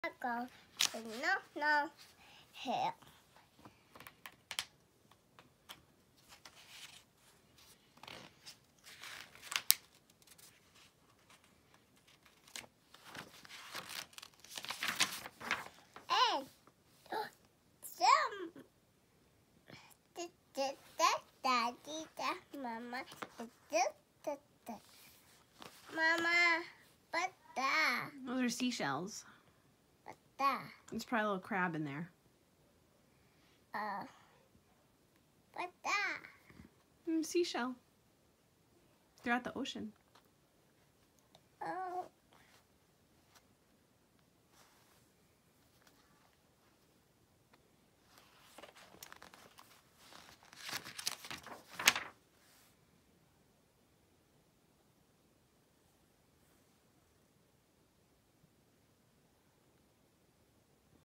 Go. No. Here. And some. Daddy, Mama. Mama. But that. Those are seashells. But that. There's probably a little crab in there. But that. Seashell. They're at the ocean. Oh.